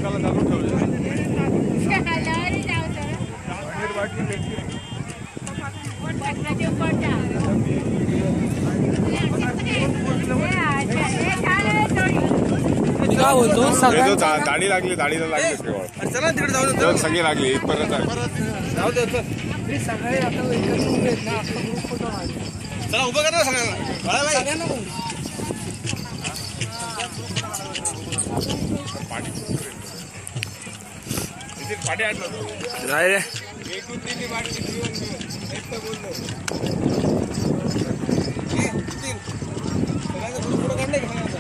एकाला चालू ठेवलं दाढी लागली दाढीला लागली चला तिकडे जाऊ सगळी लागली इथपर्यंत जाऊ दे सगळे आता चला उभं कर ना सगळ्यांना पाठी आटलं नाही रे एक तीन बोललो